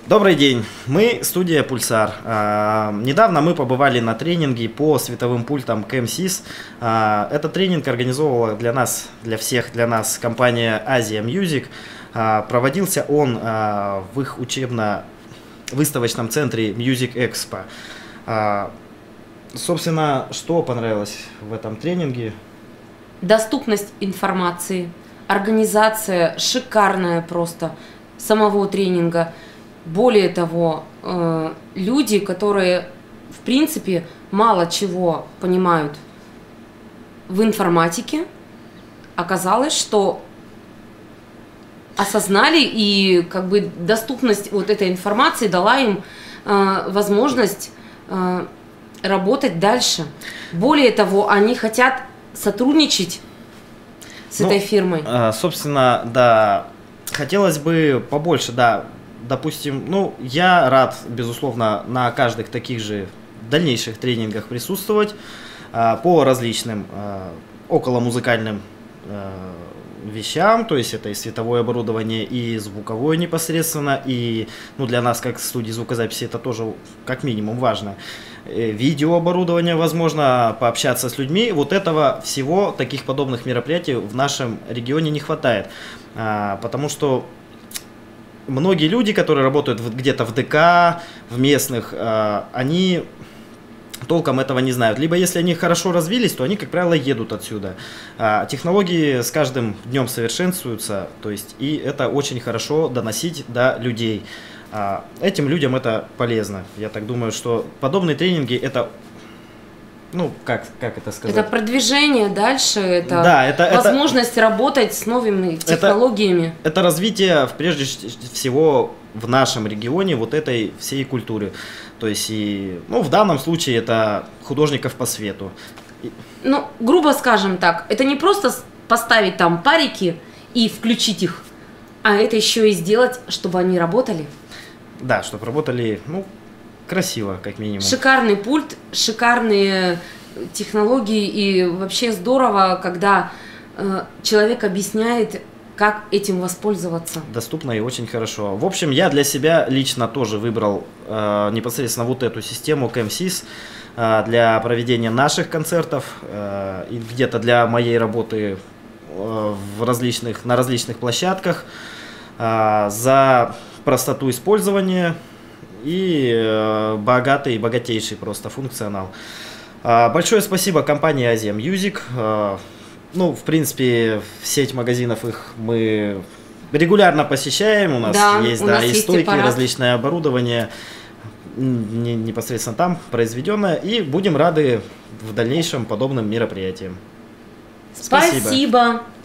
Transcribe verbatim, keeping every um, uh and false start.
Добрый день, мы студия Pulsar. А, недавно мы побывали на тренинге по световым пультам кей эм сис. А, этот тренинг организовывала для нас, для всех, для нас компания Asia Music. А, проводился он а, в их учебно-выставочном центре Music Expo. А, собственно, что понравилось в этом тренинге? Доступность информации, организация шикарная просто самого тренинга. Более того, э, люди, которые в принципе мало чего понимают в информатике, оказалось, что осознали, и как бы доступность вот этой информации дала им э, возможность э, работать дальше. Более того, они хотят сотрудничать с ну, этой фирмой. Э, собственно, да, хотелось бы побольше, да. Допустим, ну, я рад, безусловно, на каждых таких же дальнейших тренингах присутствовать а, по различным а, околомузыкальным а, вещам, то есть это и световое оборудование, и звуковое непосредственно, и ну, для нас, как студии звукозаписи, это тоже как минимум важно. Видеооборудование, возможно, пообщаться с людьми. Вот этого всего, таких подобных мероприятий в нашем регионе не хватает, а, потому что многие люди, которые работают где-то в ДК, в местных, они толком этого не знают. Либо если они хорошо развились, то они, как правило, едут отсюда. Технологии с каждым днем совершенствуются, то есть и это очень хорошо доносить до людей. Этим людям это полезно. Я так думаю, что подобные тренинги это... Ну, как, как это сказать? Это продвижение дальше, это, да, это возможность это, работать с новыми технологиями. Это, это развитие, прежде всего, в нашем регионе вот этой всей культуры. То есть, и, ну, в данном случае это художников по свету. Ну, грубо скажем так, это не просто поставить там парики и включить их, а это еще и сделать, чтобы они работали. Да, чтобы работали, ну, красиво, как минимум. Шикарный пульт, шикарные технологии, и вообще здорово, когда э, человек объясняет, как этим воспользоваться. Доступно и очень хорошо. В общем, я для себя лично тоже выбрал э, непосредственно вот эту систему кей эм сис э, для проведения наших концертов э, и где-то для моей работы э, в различных, на различных площадках э, за простоту использования и э, богатый, богатейший просто функционал. Э, большое спасибо компании Asia Music. Э, ну, в принципе, сеть магазинов их мы регулярно посещаем. У нас да, есть, у да, нас и есть стойки, аппарат. Различное оборудование не, непосредственно там произведенное. И будем рады в дальнейшем подобным мероприятиям. Спасибо. Спасибо.